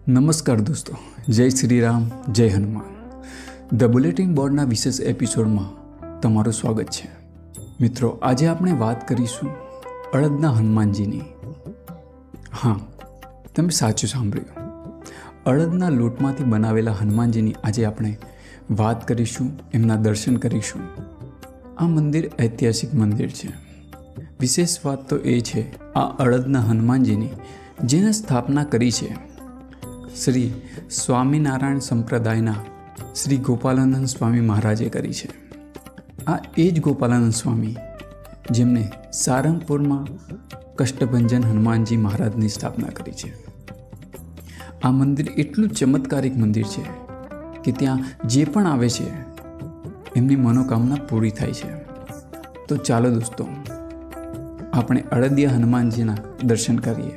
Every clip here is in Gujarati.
નમસ્કાર દોસ્તો, જય શ્રી રામ, જય હનુમાન. ધ બુલેટિન બોર્ડના વિશેષ એપિસોડમાં તમારું સ્વાગત છે. મિત્રો, આજે આપણે વાત કરીશું અડદના હનુમાનજીની. હા, તમે સાચું સાંભળ્યું. અડદના લોટમાંથી બનાવેલા હનુમાનજીની આજે આપણે વાત કરીશું, એમના દર્શન કરીશું. આ મંદિર ઐતિહાસિક મંદિર છે. વિશેષ વાત તો એ છે, આ અડદના હનુમાનજીની જેને સ્થાપના કરી છે શ્રી સ્વામિનારાયણ સંપ્રદાયના શ્રી ગોપાલાનંદ સ્વામી મહારાજે કરી છે. આ એ જ ગોપાલાનંદ સ્વામી જેમને સારંગપુરમાં કષ્ટભંજન હનુમાનજી મહારાજની સ્થાપના કરી છે. આ મંદિર એટલું ચમત્કારિક મંદિર છે કે ત્યાં જે પણ આવે છે એમની મનોકામના પૂરી થાય છે. તો ચાલો દોસ્તો, આપણે અડદિયા હનુમાનજીના દર્શન કરીએ.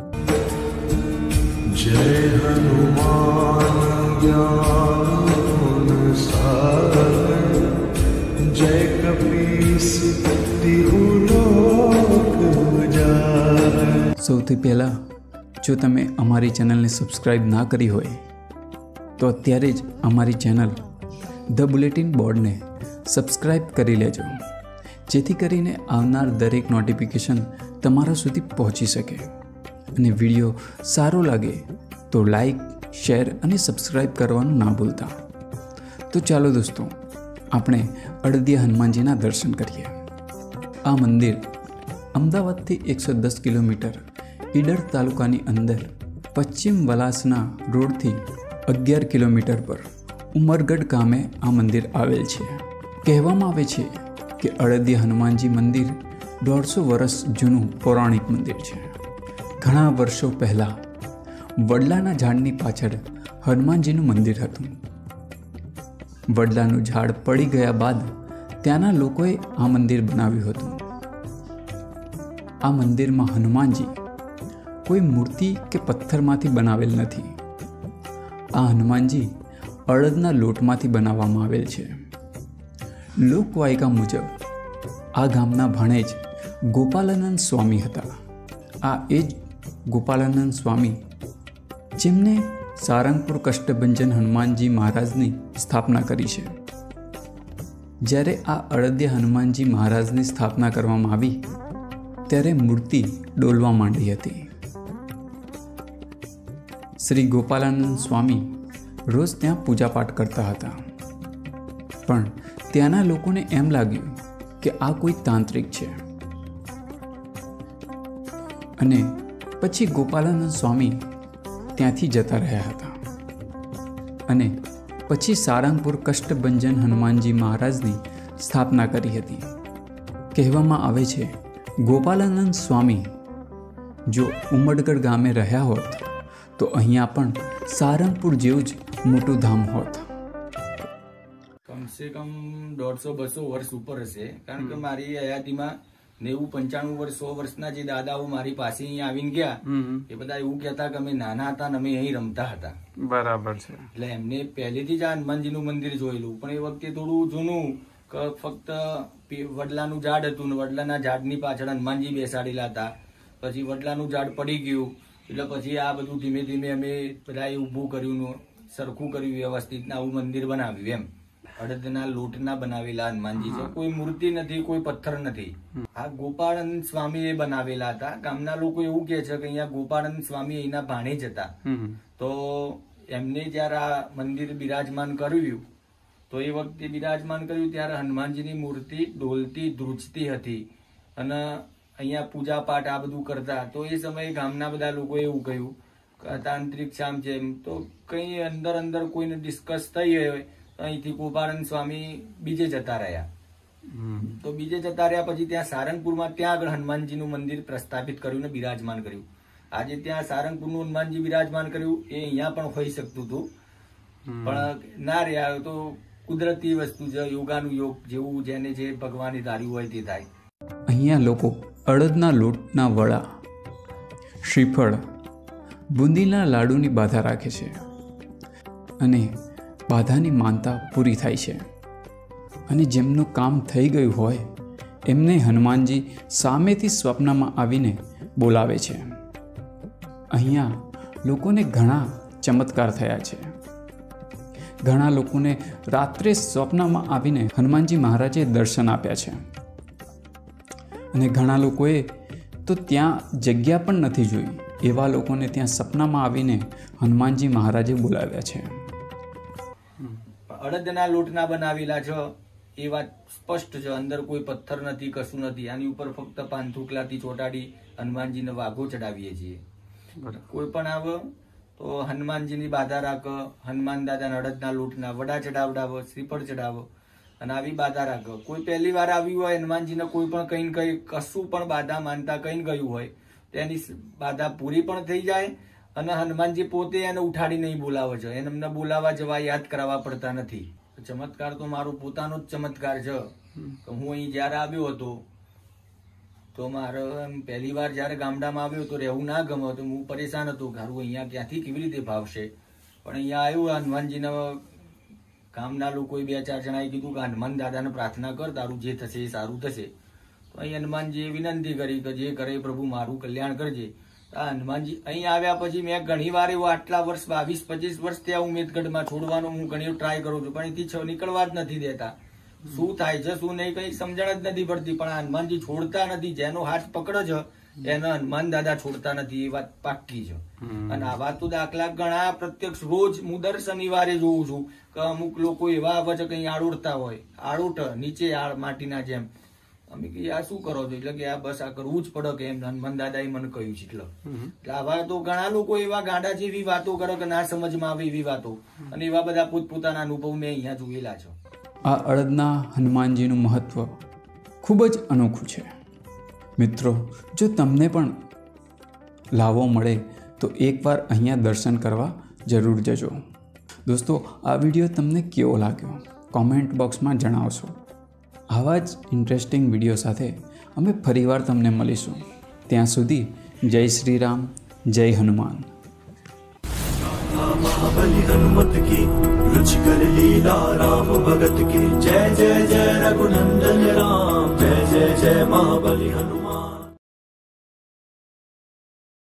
जय हनुमान ज्ञान सागर जय कपीस तिहु लोक उजागर. સૌથી પહેલાં, જો તમે અમારી ચેનલને સબસ્ક્રાઈબ ના કરી હોય તો અત્યારે જ અમારી ચેનલ ધ બુલેટિન બોર્ડને સબસ્ક્રાઈબ કરી લેજો, જેથી કરીને આવનાર દરેક નોટિફિકેશન તમારા સુધી પહોંચી શકે. અને વિડીયો સારો લાગે તો લાઈક, શેર અને સબસ્ક્રાઈબ કરવાનું ના ભૂલતા. તો ચાલો દોસ્તો, આપણે અડદિયા હનુમાનજીના દર્શન કરીએ. આ મંદિર અમદાવાદથી 110 કિલોમીટર ઈડર તાલુકાની અંદર પશ્ચિમ વલાસના રોડથી 11 કિલોમીટર પર ઉમરગઢ ગામે આ મંદિર આવેલ છે. કહેવામાં આવે છે કે અડદિયા હનુમાનજી મંદિર 150 વર્ષ જૂનું પૌરાણિક મંદિર છે. ઘણા વર્ષો પહેલાં વડલાના ઝાડની પાછળ હનુમાનજીનું મંદિર હતું. વડલાનું ઝાડ પડી ગયા બાદ ત્યાંના લોકોએ આ મંદિર બનાવ્યું હતું. આ મંદિરમાં હનુમાનજી કોઈ મૂર્તિ કે પથ્થરમાંથી બનાવેલ નથી. આ હનુમાનજી અડદના લોટમાંથી બનાવવામાં આવેલ છે. લોકવાયકા મુજબ આ ગામના ભાણેજ ગોપાલાનંદ સ્વામી હતા. આ એ જ ગોપાલાનંદ સ્વામી જેમને સારંગપુર કષ્ટભંજન હનુમાનજી મહારાજની સ્થાપના કરી છે. જ્યારે આ અડદિયા હનુમાનજી મહારાજની સ્થાપના કરવામાં આવી ત્યારે મૂર્તિ ડોલવા માંડી હતી. શ્રી ગોપાલાનંદ સ્વામી રોજ ત્યાં પૂજાપાઠ કરતા હતા, પણ ત્યાંના લોકોને એમ લાગ્યું કે આ કોઈ તાંત્રિક છે, અને પછી ગોપાલાનંદ સ્વામી ત્યાંથી જતા રહ્યા હતા. અને પછી સારંગપુર કષ્ટભંજન હનુમાનજી મહારાજની સ્થાપના કરી હતી. કહેવામાં આવે છે, ગોપાલાનંદ સ્વામી જો ઉમરગઢ ગામે રહ્યા હોત તો અહીંયા પણ સારંગપુર જેવું જ મોટું ધામ હોત. કમસે કમ 150-200 વર્ષ ઉપર હશે, કારણ કે મારી હયાતીમાં 90-95 વર્ષ 100 વર્ષના જે દાદાઓ મારી પાસે અહીંયા આવીને ગયા, એ બધા એવું કહેતા કે અમે નાના હતા ને અમે અહીં રમતા હતા. બરાબર છે. એટલે એમને પહેલેથી જ આ હનુમાનજીનું મંદિર જોયેલું, પણ એ વખતે થોડું જૂનું, કે ફક્ત વડલાનું ઝાડ હતું ને વડલાના ઝાડની પાછળ હનુમાનજી બેસાડેલા હતા. પછી વડલાનું ઝાડ પડી ગયું એટલે પછી આ બધું ધીમે ધીમે અમે બધા ઊભું કર્યું, સરખું કર્યું, વ્યવસ્થિત આવું મંદિર બનાવ્યું. એમ અડદના લોટના બનાવેલા હનુમાનજી છે. કોઈ મૂર્તિ નથી, કોઈ પથ્થર નથી. આ ગોપાળાનંદ સ્વામી એ બનાવેલા હતા. ગામના લોકો એવું કે છે કે અહીંયા ગોપાળાનંદ સ્વામી એના ભાણેજ હતા. તો એમને જયારે આ મંદિર બિરાજમાન કર્યું, તો એ વખતે બિરાજમાન કર્યું ત્યારે હનુમાનજીની મૂર્તિ ડોલતી ધ્રુજતી હતી અને અહીંયા પૂજા પાઠ આ બધું કરતા. તો એ સમયે ગામના બધા લોકોએ એવું કહ્યું કે તાંત્રિક શામ છે. તો કઈ અંદર અંદર કોઈને ડિસ્કસ થઈ હોય, અહીંથી ગોપાળાનંદ સ્વામી બીજે જતા રહ્યા. તો બીજે જતા રહ્યા પછી ત્યાં સારંગપુરમાં ત્યાં આગળ હનુમાનજીનું મંદિર પ્રસ્થાપિત કર્યું ને બિરાજમાન કર્યું. આજે ત્યાં સારંગપુરનું હનુમાનજી બિરાજમાન કર્યું એ અહીંયા પણ હોઈ શકતું હતું, પણ ના રહ્યા. તો કુદરતી વસ્તુ છે, યોગાનું યોગ, જેવું જેને જે ભગવાને ધાર્યું હોય તે થાય. અહીંયા લોકો અડદના લોટના વડા, શ્રીફળ, બુંદીના લાડુની બાધા રાખે છે અને બાધાની માનતા પૂરી થાય છે. અને જેમનું કામ થઈ ગયું હોય એમને હનુમાનજી સામેથી સ્વપ્નમાં આવીને બોલાવે છે. અહીંયા લોકોને ઘણા ચમત્કાર થયા છે. ઘણા લોકોને રાત્રે સ્વપ્નમાં આવીને હનુમાનજી મહારાજે દર્શન આપ્યા છે અને ઘણા લોકોએ તો ત્યાં જગ્યા પણ નથી જોઈ. એવા લોકોને ત્યાં સપનામાં આવીને હનુમાનજી મહારાજે બોલાવ્યા છે. અડદના લોટના બનાવેલા છે એ વાત સ્પષ્ટ છે. અંદર કોઈ પથ્થર નથી, કશું નથી. આની ઉપર ફક્ત પાંથુકલાથી ચોટાડી હનુમાનજીને વાઘો ચડાવીએ છીએ. કોઈ પણ આવે તો હનુમાનજીની બાધા રાખ, હનુમાન દાદાના અડદના લોટના વડા ચડાવડાવો, શ્રીફળ ચડાવો અને આવી બાધા રાખ. કોઈ પહેલી વાર આવ્યું હોય, હનુમાનજીને કોઈ પણ કઈ કશું પણ બાધા માનતા કઈ ગયું હોય તેની બાધા પૂરી પણ થઈ જાય અને હનુમાનજી પોતે એને ઉઠાડી નહીં બોલાવે છે. એને એમને બોલાવવા જવા, યાદ કરાવવા પડતા નથી. ચમત્કાર તો મારો પોતાનો જ ચમત્કાર છે. હું અહીં જયારે આવ્યો હતો તો મારે પહેલી વાર જયારે ગામડામાં આવ્યો તો રહેવું ના ગમે તો હું પરેશાન હતો. ગારું અહીંયા ક્યાંથી કેવી રીતે ભાવશે, પણ અહીંયા આવ્યું હનુમાનજીના ગામના લોકોએ 2-4 જણાએ કીધું કે હનુમાન દાદાને પ્રાર્થના કર, તારું જે થશે એ સારું થશે. તો અહીં હનુમાનજીએ વિનંતી કરી કે જે કરે પ્રભુ મારું કલ્યાણ કરજે. હનુમાનજી અહીં આવ્યા પછી મેં ઘણી વાર એવું આટલા વર્ષ 22-25 વર્ષ ત્યાં ઉમેદગઢમાં છોડવાનો હું ઘણી ટ્રાય કરું છું, પણ અહીંથી નીકળવા જ નથી દેતા. શું થાય છે શું નહીં કઈ સમજણ જ નથી પડતી. પણ હનુમાનજી છોડતા નથી. જેનો હાથ પકડો છે એને હનુમાન દાદા છોડતા નથી, એ વાત પાક્કી છે. અને આવા તો દાખલા ઘણા પ્રત્યક્ષ રોજ હું દર શનિવારે જોઉં છું કે અમુક લોકો એવા આવે છે કઈ આડોડતા હોય, આડોટ નીચે માટીના જેમ. અમે કે આ શું કરો છો? એટલે કે આ બસ આ કરવું જ પડે કે એમ હનુમાન દાદાએ મને કહ્યું છે. એટલે આવા તો ઘણા લોકો એવા ગાંડા જેવી વાતો કરે કે ના સમજમાં આવે એવી વાતો, અને એવા બધા પોતપોતાના અનુભવ મેં અહીંયા જોયેલા છે. આ અડદના હનુમાનજીનું મહત્વ ખૂબ જ અનોખું છે. મિત્રો, જો તમને પણ લાવો મળે તો એકવાર અહીંયા દર્શન કરવા જરૂર જજો. દોસ્તો, આ વિડીયો તમને કેવો લાગ્યો કોમેન્ટ બોક્સમાં જણાવશો. આવા જ ઇન્ટરેસ્ટિંગ વિડીયો સાથે અમે ફરીવાર તમને મળીશું. ત્યાં સુધી જય શ્રી રામ, જય હનુમાન. महाबली हनुमत की रुचिकर लीला राम भगत की जय जय जय रघुनंदन राम जय जय जय महाबली हनुमान.